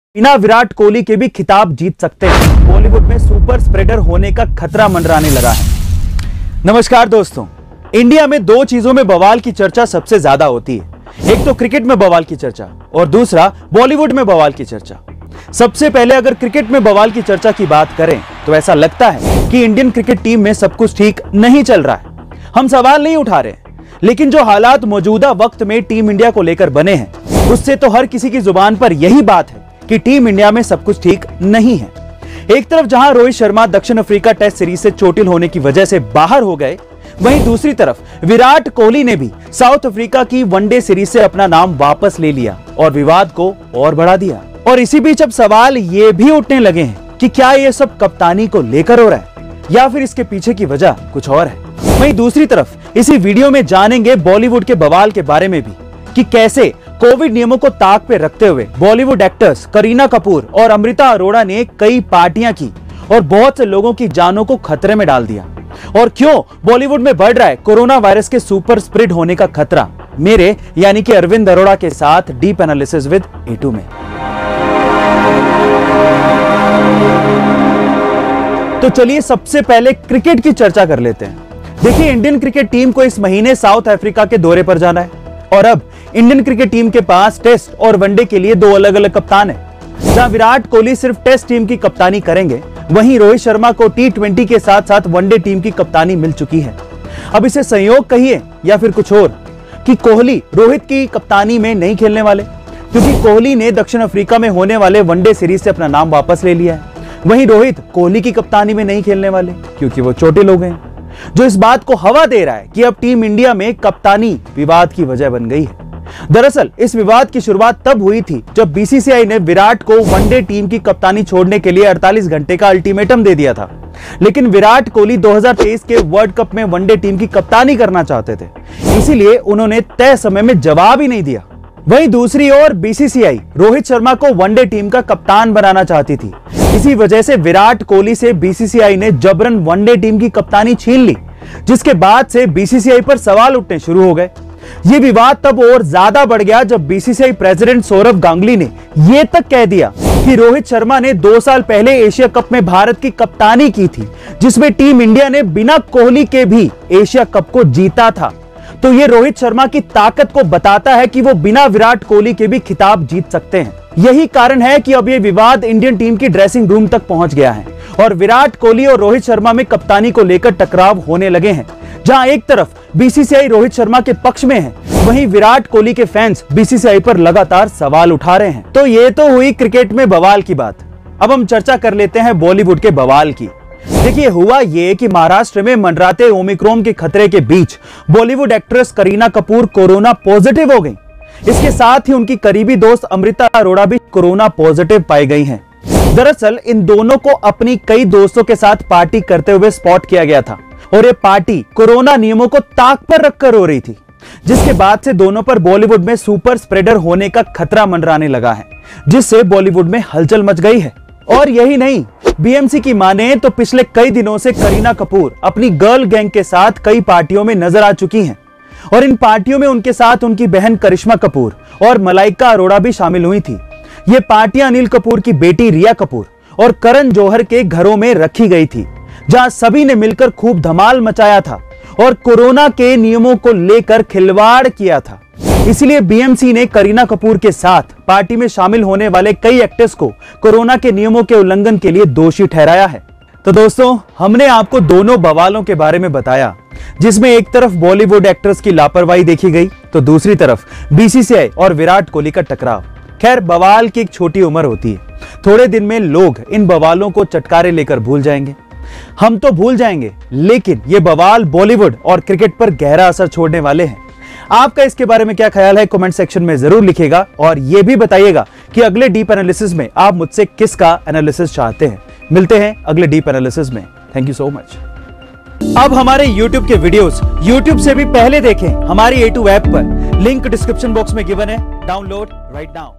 बिना विराट कोहली के भी खिताब जीत सकते हैं। बॉलीवुड में सुपर स्प्रेडर होने का खतरा मंडराने लगा है। नमस्कार दोस्तों, इंडिया में दो चीजों में बवाल की चर्चा सबसे ज्यादा होती है। एक तो क्रिकेट में बवाल की चर्चा और दूसरा बॉलीवुड में बवाल की चर्चा। सबसे पहले अगर क्रिकेट में बवाल की चर्चा की बात करें तो ऐसा लगता है कि इंडियन क्रिकेट टीम में सब कुछ ठीक नहीं चल रहा है। हम सवाल नहीं उठा रहे, लेकिन जो हालात मौजूदा वक्त में टीम इंडिया को लेकर बने हैं उससे तो हर किसी की जुबान पर यही बात है कि टीम इंडिया में सब कुछ ठीक नहीं है। एक तरफ जहां रोहित शर्मा दक्षिण अफ्रीका टेस्ट सीरीज से चोटिल होने की वजह से बाहर हो गए, वहीं दूसरी तरफ विराट कोहली ने भी साउथ अफ्रीका की वनडे सीरीज से अपना नाम वापस ले लिया और विवाद को और बढ़ा दिया। और इसी बीच अब सवाल ये भी उठने लगे हैं कि क्या ये सब कप्तानी को लेकर हो रहा है या फिर इसके पीछे की वजह कुछ और है। वहीं दूसरी तरफ इसी वीडियो में जानेंगे बॉलीवुड के बवाल के बारे में भी कि कैसे कोविड नियमों को ताक पे रखते हुए बॉलीवुड एक्टर्स करीना कपूर और अमृता अरोड़ा ने कई पार्टियां की और बहुत से लोगों की जानों को खतरे में डाल दिया, और क्यों बॉलीवुड में बढ़ रहा है कोरोना वायरस के सुपर स्प्रेड होने का खतरा। मेरे यानी कि अरविंद अरोड़ा के साथ डीप एनालिसिस विद A2 में। तो चलिए सबसे पहले क्रिकेट की चर्चा कर लेते हैं। देखिए, इंडियन क्रिकेट टीम को इस महीने साउथ अफ्रीका के दौरे पर जाना है और अब इंडियन क्रिकेट टीम के पास टेस्ट और वनडे के लिए दो अलग अलग कप्तान हैं। जहां विराट कोहली सिर्फ टेस्ट टीम की कप्तानी करेंगे, वहीं रोहित शर्मा को T20 के साथ साथ वनडे टीम की कप्तानी मिल चुकी है। अब इसे संयोग कहिए या फिर कुछ और कि कोहली रोहित की कप्तानी में नहीं खेलने वाले, क्योंकि कोहली ने दक्षिण अफ्रीका में होने वाले वनडे सीरीज से अपना नाम वापस ले लिया है। वहीं रोहित कोहली की कप्तानी में नहीं खेलने वाले क्योंकि वो चोटिल हो गए, जो इस बात को हवा दे रहा है कि अब टीम इंडिया में कप्तानी विवाद की वजह बन गई है। दरअसल इस विवाद की शुरुआत तब हुई थी जब BCCI ने विराट को वनडे टीम की कप्तानी छोड़ने के लिए 48 घंटे का अल्टीमेटम दे दिया था। लेकिन विराट कोहली 2023 के वर्ल्ड कप में वनडे टीम की कप्तानी करना चाहते थे, इसीलिए उन्होंने तय समय में जवाब ही नहीं दिया। वहीं दूसरी ओर BCCI रोहित शर्मा को वनडे टीम का कप्तान बनाना चाहती थी। इसी वजह से विराट कोहली से BCCI ने जबरन वनडे टीम की कप्तानी छीन ली, जिसके बाद से BCCI पर सवाल उठने शुरू हो गए। ये विवाद तब और ज्यादा बढ़ गया जब BCCI प्रेसिडेंट सौरव गांगुली ने यह तक कह दिया कि रोहित शर्मा ने 2 साल पहले एशिया कप में भारत की कप्तानी की थी, जिसमें टीम इंडिया ने बिना कोहली के भी एशिया कप को जीता था। तो ये रोहित शर्मा की ताकत को बताता है कि वो बिना विराट कोहली के भी खिताब जीत सकते हैं। यही कारण है कि अब ये विवाद इंडियन टीम की ड्रेसिंग रूम तक पहुंच गया है और विराट कोहली और रोहित शर्मा में कप्तानी को लेकर टकराव होने लगे हैं। जहां एक तरफ BCCI रोहित शर्मा के पक्ष में है, वहीं विराट कोहली के फैंस BCCI पर लगातार सवाल उठा रहे हैं। तो ये तो हुई क्रिकेट में बवाल की बात। अब हम चर्चा कर लेते हैं बॉलीवुड के बवाल की। देखिए, हुआ ये कि महाराष्ट्र में मंडराते ओमिक्रॉन के खतरे के बीच Bollywood actress Kareena Kapoor corona positive हो गई। इसके साथ ही उनकी करीबी दोस्त अमृता अरोड़ा भी कोरोना पॉजिटिव पाई गई हैं। दरअसल इन दोनों को अपनी कई दोस्तों के साथ पार्टी करते हुए स्पॉट किया गया था और ये पार्टी कोरोना नियमों को ताक पर रखकर हो रही थी, जिसके बाद से दोनों पर बॉलीवुड में सुपर स्प्रेडर होने का खतरा मंडराने लगा है, जिससे बॉलीवुड में हलचल मच गई है। और यही नहीं, BMC की माने तो पिछले कई दिनों से करीना कपूर अपनी गर्ल गैंग के साथ कई पार्टियों में नजर आ चुकी हैं और इन पार्टियों में उनके साथ उनकी बहन करिश्मा कपूर और मलाइका अरोड़ा भी शामिल हुई थी। ये पार्टियां अनिल कपूर की बेटी रिया कपूर और करण जौहर के घरों में रखी गई थी, जहां सभी ने मिलकर खूब धमाल मचाया था और कोरोना के नियमों को लेकर खिलवाड़ किया था। इसलिए BMC ने करीना कपूर के साथ पार्टी में शामिल होने वाले कई एक्टर्स को कोरोना के नियमों के उल्लंघन के लिए दोषी ठहराया है। तो दोस्तों, हमने आपको दोनों बवालों के बारे में बताया, जिसमें एक तरफ बॉलीवुड एक्टर्स की लापरवाही देखी गई तो दूसरी तरफ BCCI और विराट कोहली का टकराव। खैर, बवाल की एक छोटी उम्र होती है, थोड़े दिन में लोग इन बवालों को चटकारे लेकर भूल जाएंगे। हम तो भूल जाएंगे, लेकिन ये बवाल बॉलीवुड और क्रिकेट पर गहरा असर छोड़ने वाले हैं। आपका इसके बारे में क्या ख्याल है, कमेंट सेक्शन में जरूर लिखिएगा और ये भी बताइएगा कि अगले डीप एनालिसिस में आप मुझसे किसका एनालिसिस चाहते हैं। मिलते हैं अगले डीप एनालिसिस में। Thank you so much. अब हमारे YouTube के वीडियोस YouTube से भी पहले देखें हमारी A2 ऐप पर। लिंक डिस्क्रिप्शन बॉक्स में गिवन है। Download right now.